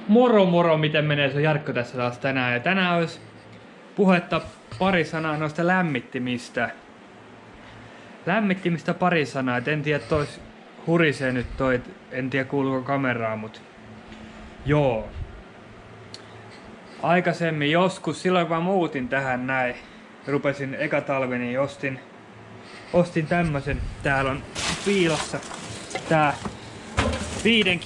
Moro moro, miten menee? Se on Jarkko tässä taas tänään. Ja tänään olisi puhetta pari sanaa noista lämmittimistä. Lämmittimistä pari sanaa. Et en tiedä, tois hurisee nyt toi. En tiedä kuuluuko kameraa, mut joo. Aikaisemmin joskus, silloin kun mä muutin tähän näin, rupesin eka talvi, niin ostin tämmösen. Täällä on piilossa tää 5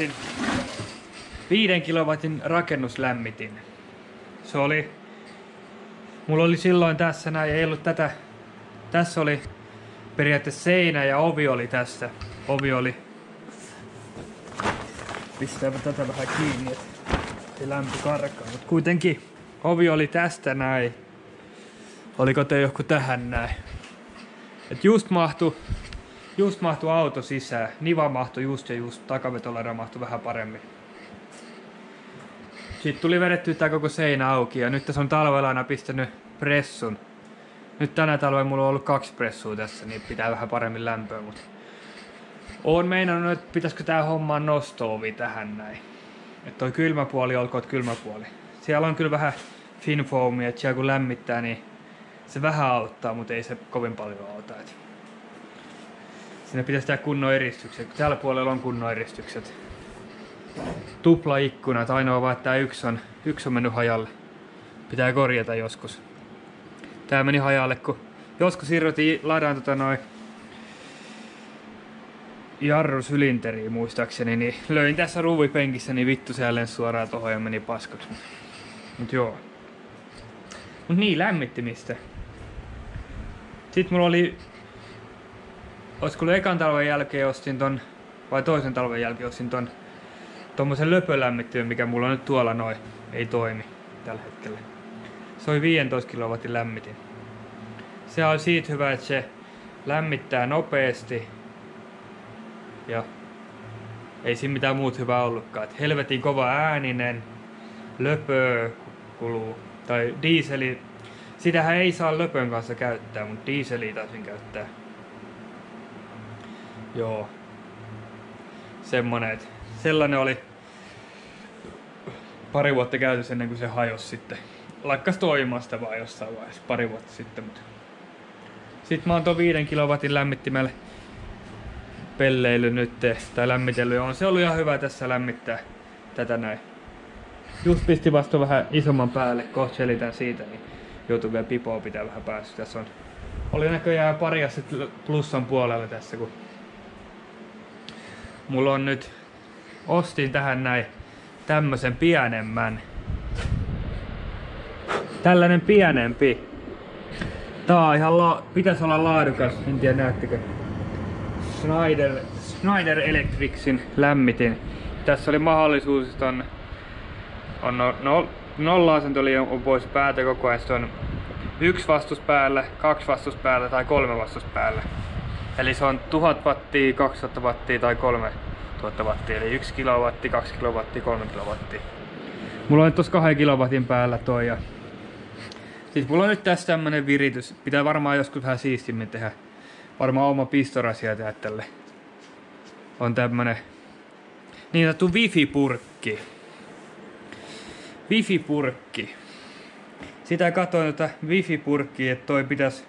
kilowatin rakennuslämmitin. Se oli, mulla oli silloin tässä näin, ei ollut tätä, tässä oli periaatteessa seinä ja ovi oli tässä. Ovi oli, pistääpä tätä vähän kiinni, että ei lämpö karkaa, mutta kuitenkin ovi oli tästä näin. Oliko te joku tähän näin? Et just mahtu auto sisään, niva mahtui just ja just, takavetolera mahtui vähän paremmin. Sitten tuli vedettyä tää koko seinä auki ja nyt tässä on talvella aina pistänyt pressun. Nyt tänä talvella mulla on ollut 2 pressua tässä, niin pitää vähän paremmin lämpöä, mutta oon meinannut, että pitäisikö tää hommaa nosto-ovi tähän näin. Että toi kylmäpuoli olkoon kylmäpuoli. Siellä on kyllä vähän finfoamia, että siellä kun lämmittää, niin se vähän auttaa, mutta ei se kovin paljon auta. Et sinne pitäisi tehdä kunnon eristykset, kun tällä puolella on kunnon eristykset. Tuplaikkunat, ainoa vaan, että tää yksi on mennyt hajalle. Pitää korjata joskus. Tää meni hajalle, kun joskus irrotin ladan jarrusylinteriä muistaakseni, niin löin tässä ruuvipenkissä, niin vittu se jälleen suoraan tohon ja meni paskaksi. Mut joo. Mut niin, lämmittimistä. Sitten mulla oli, olisiko ekan talven jälkeen ostin ton, vai toisen talven jälkeen ostin ton tommosen löpölämmittimen, mikä mulla on nyt tuolla noin, ei toimi tällä hetkellä. Se oli 15 kilowatin lämmitin. Se on siitä hyvä, että se lämmittää nopeasti ja ei siinä mitään muut hyvää ollutkaan. Et helvetin kova ääninen, löpö kuluu, tai diiseli. Sitähän ei saa löpön kanssa käyttää, mutta diiseliä taisin käyttää. Joo. Semmonen, sellainen oli pari vuotta käytössä ennen kuin se hajosi sitten. Lakkas toimimasta vaan jossain vaiheessa pari vuotta sitten. Mutta sitten mä oon ton 5 kilowatin lämmittimellä pelleily nyt, tai lämmitellyt. On se ollut ihan hyvä tässä lämmittää tätä näin. Just pisti vasta vähän isomman päälle, kohta selitän siitä, niin joutuu vielä pipoa pitää vähän päästä. Tässä oli näköjään pari sitten plussan puolella tässä, kun mulla on nyt, ostin tähän näin tämmösen pienemmän. Tällainen pienempi. Tää on ihan pitäisi olla laadukas, en tiedä näettekö. Schneider Electricsin lämmitin. Tässä oli mahdollisuus, että nolla-asento on pois päältä koko ajan. Se on 1 vastus päällä, 2 vastus päällä tai 3 vastus päällä. Eli se on 1000 wattia, 2000 wattia tai 3000 wattia. Eli 1 kilowatti, 2 kilowattia, 3 kilowattia. Mulla on nyt tossa 2 kilowatin päällä toi. Ja siis mulla on nyt tässä tämmönen viritys. Pitää varmaan joskus vähän siistimmin tehdä. Varmaan oma pistorasia tehdä tälle. On tämmönen niin sanottu wifi-purkki. Wifi-purkki. Sitä katsoin tätä wifi-purkkia, että toi pitäisi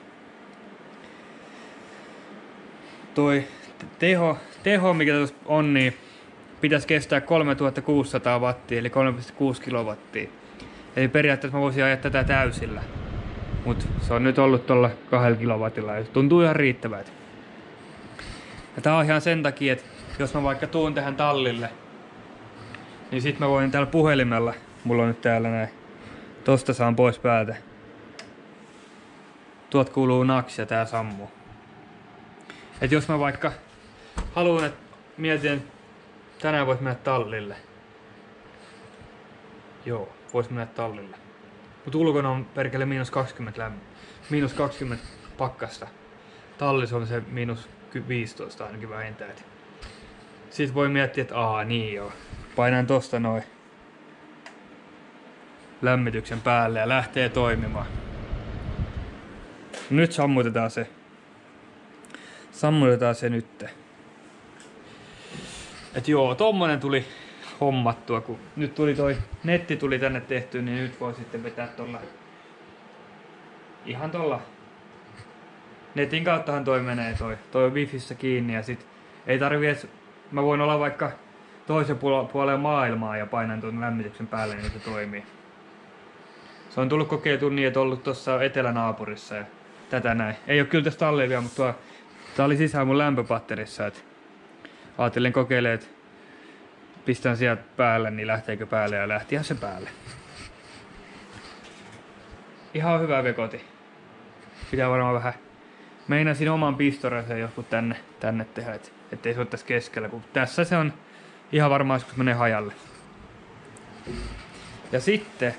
toi teho mikä tuossa on, niin pitäisi kestää 3600 wattia, eli 3,6 kilowattia. Eli periaatteessa mä voisin ajaa tätä täysillä. Mut se on nyt ollut tuolla 2 kilowatilla ja tuntuu ihan riittävältä. Ja tää on ihan sen takia, että jos mä vaikka tuun tähän tallille, niin sit mä voin täällä puhelimella, mulla on nyt täällä näin, tosta saan pois päältä. Tuot kuuluu naks ja tää sammuu. Et jos mä vaikka haluan, että mietin, tänään vois mennä tallille. Joo, vois mennä tallille. Mut ulkona on perkele -20 pakkasta. Tallis on se -15 ainakin vähintään. Sitten voi miettiä, että niin joo. Painan tosta noin lämmityksen päälle ja lähtee toimimaan. Nyt sammutetaan se. Sammutetaan se nyt. Et joo, tommonen tuli hommattua, kun nyt tuli netti tuli tänne tehty, niin nyt voi sitten vetää tuolla ihan tuolla netin kauttahan toi menee toi on wifissä kiinni ja sit ei tarvi edes, mä voin olla vaikka toisen puolen maailmaa ja painan tuon lämmityksen päälle, niin se toimii. Se on tullut kokeiltua niin, että ollut tuossa etelänaapurissa ja tätä näin. Ei oo kyllä tästä talleen vielä, mutta tää oli sisään mun lämpöpatterissa, et ajattelin kokeilemaan, että pistän sieltä päälle, niin lähteekö päälle ja lähtihän se päälle. Ihan hyvä vekoti. Pitää varmaan vähän meinasin oman pistoreen joskus tänne tehdä, ettei se ole tässä keskellä, kun tässä se on ihan varmaan joskus menee hajalle. Ja sitten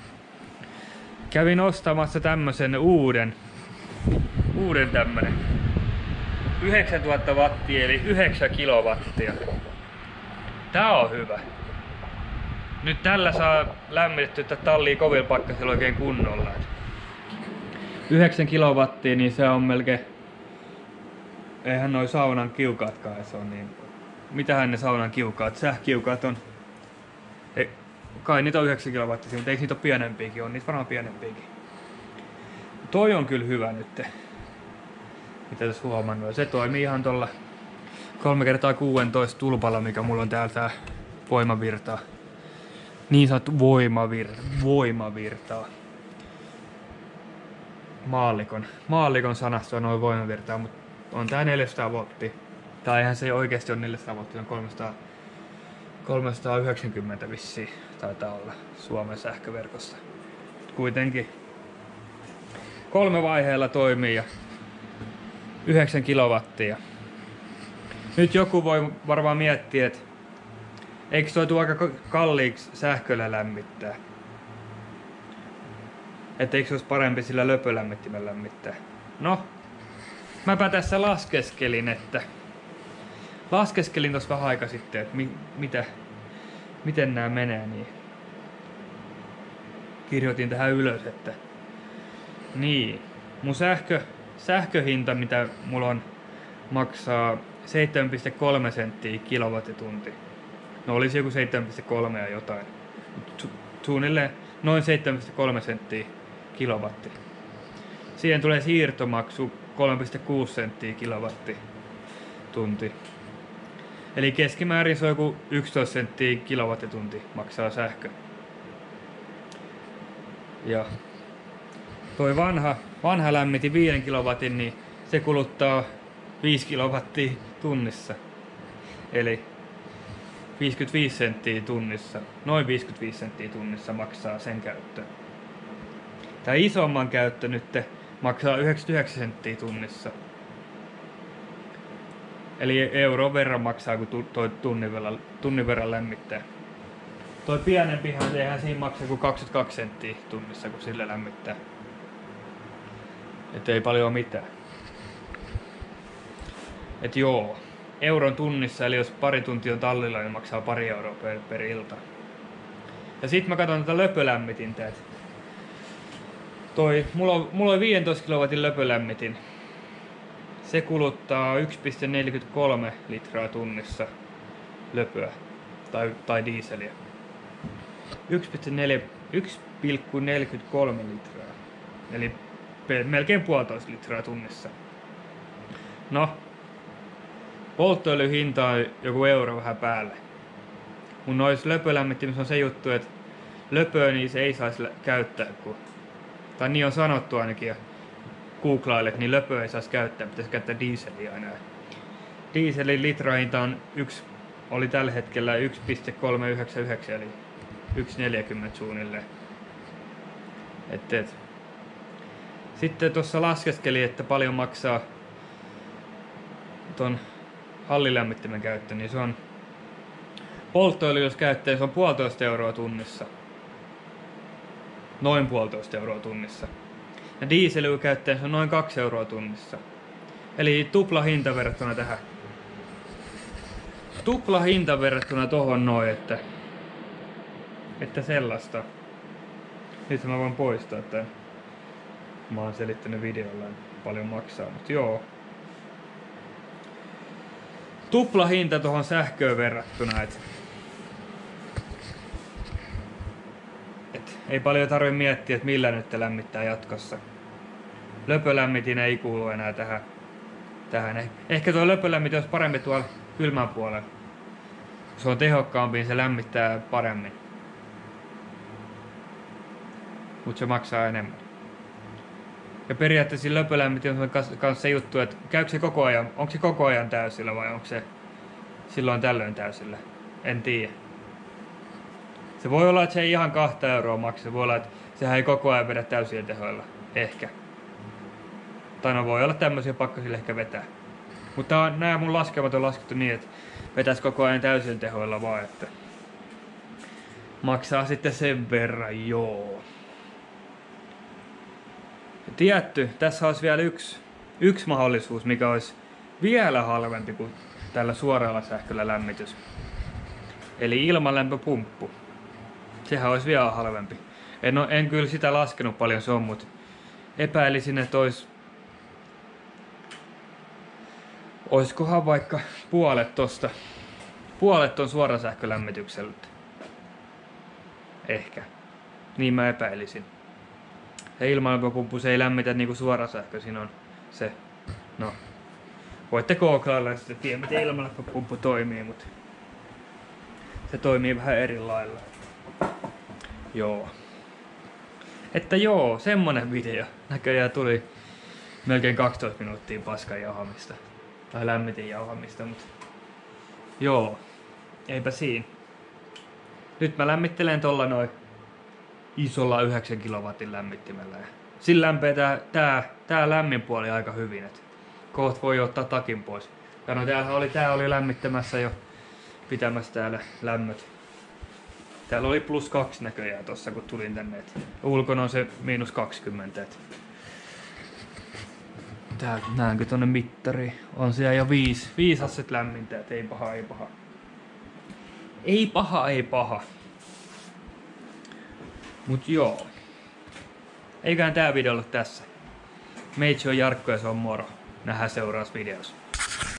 kävin ostamassa tämmösen uuden tämmönen 9000 wattia eli 9 kilowattia. Tää on hyvä. Nyt tällä saa lämmitetty tätä tallia kovilla pakkasilla oikein kunnolla. 9 kilowattia, niin se on melkein... Eihän noi saunan kiukaatkaan se on niin... Mitähän ne saunan kiukaat? Sähkiukaat on... Kai niitä on 9 kilowattia, mutta eikö niitä ole pienempiäkin? On niitä varmaan pienempiäkin. Toi on kyllä hyvä nyt. Mitä tässä huomannut? Se toimii ihan tuolla 3x16 tulpalla, mikä mulla on täältä voimavirtaa. Niin sanottu voimavirtaa. Maallikon sanasta on noin voimavirtaa, mutta on tää 400 volttia. Tai eihän se oikeesti ole 400 volttia, on 390 vissiin taitaa olla Suomen sähköverkossa. Kuitenkin 3 vaiheella toimii ja 9 kilowattia. Nyt joku voi varmaan miettiä, että eikö toi tuo aika kalliiksi sähköllä lämmittää? Että eikö se olisi parempi sillä löpölämmittimellä lämmittää? No, mäpä tässä laskeskelin tossa vähän aika sitten, että miten nämä menee, niin kirjoitin tähän ylös, että niin, mun sähköhinta, mitä mulla on, maksaa 7,3 senttiä kilowattitunti. No olisi joku 7,3 ja jotain. Suunnilleen noin 7,3 senttiä kilowatti. Siihen tulee siirtomaksu 3,6 senttiä kilowattitunti. Eli keskimäärin se on joku 11 senttiä kilowattitunti maksaa sähkö. Ja toi vanha lämmitin 5 kilowatin, niin se kuluttaa 5 kilowattia tunnissa. Eli 55 senttiä tunnissa, noin 55 senttiä tunnissa maksaa sen käyttö. Tää isomman käyttö nyt maksaa 99 senttiä tunnissa. Eli euron verran maksaa, kun toi tunnin verran lämmittää. Toi pienempihän, eihän siinä maksaa kuin 22 senttiä tunnissa, kun sillä lämmittää. Et ei paljon mitään. Et joo, euron tunnissa, eli jos pari tuntia on tallilla, niin maksaa pari euroa per ilta. Ja sit mä katson tätä löpölämmitintä, et mulla on 15 kilowatin löpölämmitin. Se kuluttaa 1,43 litraa tunnissa löpöä tai diiseliä. 1,43 litraa. Eli melkein 1,5 litraa tunnissa. No, polttoöljyn hinta on joku euro vähän päälle. Mun noissa löpölämmittimissä on se juttu, että löpöä niin se ei saisi käyttää, tai niin on sanottu ainakin, ja googlailet, niin löpöä ei saisi käyttää, pitäisi käyttää dieseliä aina. Dieselin litrahinta oli tällä hetkellä 1,399 eli 1,40 suunnilleen. Sitten tuossa laskeskelin, että paljon maksaa ton hallilämmittimen käyttö, niin se on polttoöljy, jos käyttää, se on 1,5 euroa tunnissa. Noin 1,5 euroa tunnissa. Ja dieseliä käyttää, se on noin 2 euroa tunnissa. Eli tupla hinta verrattuna tähän. Tupla hinta verrattuna tohon noin, että sellaista. Nyt mä voin poistaa tän. Mä oon selittänyt videolla, paljon maksaa, mutta joo. Tupla hinta tohon sähköön verrattuna, Ei paljon tarvitse miettiä, että millä nyt lämmittää jatkossa. Löpölämmitin ei kuulu enää tähän. Ehkä tuo löpölämmitin olisi parempi tuolla kylmän puolella. Kun se on tehokkaampi, niin se lämmittää paremmin. Mutta se maksaa enemmän. Ja periaatteessa löpölämmitin on kanssa se juttu, että käykö se koko ajan, onko se koko ajan täysillä vai onko se silloin tällöin täysillä? En tiedä. Se voi olla, että se ei ihan 2 euroa maksa. Se voi olla, että sehän ei koko ajan vedä täysillä tehoilla. Ehkä. Tai no voi olla tämmöisiä pakko sille ehkä vetää. Mutta nämä mun laskelmat on laskettu niin, että vetäisi koko ajan täysillä tehoilla vaan, että maksaa sitten sen verran, joo. Ja tietty, tässä olisi vielä yksi mahdollisuus, mikä olisi vielä halvempi kuin tällä suoralla sähköllä lämmitys. Eli ilmalämpöpumppu. Sehän olisi vielä halvempi. En kyllä sitä laskenut paljon se on, mutta epäilisin, että oiskohan vaikka puolet tosta. Puolet on suorasähkölämmityksellä. Ehkä. Niin mä epäilisin. Ja ilmalämpöpumppu se ei lämmitä niinku suorasähkö, siinä on se. No. Voitte googlailla ja sitten tiedä miten ilmalämpöpumppu toimii, mutta se toimii vähän eri lailla. Joo. Että joo, semmonen video. Näköjään tuli melkein 12 minuuttia paskan jauhamista. Tai lämmitin jauhamista, mutta joo. Eipä siinä. Nyt mä lämmittelen tolla noin isolla 9 kilowatin lämmittimellä. Sillä lämpee tää lämmin puoli aika hyvin. Et kohta voi ottaa takin pois. Ja no tää oli lämmittämässä jo pitämässä täällä lämmöt. Täällä oli +2 näköjään tossa kun tulin tänne. Et ulkona on se -20. Tää näenkö tonne mittari. On siellä jo 5 asset lämmintä. Et ei paha. Ei paha. Mut joo. Eiköhän tää video ollut tässä. Meitsi on Jarkko ja se on moro. Nähdään seuraavassa videossa.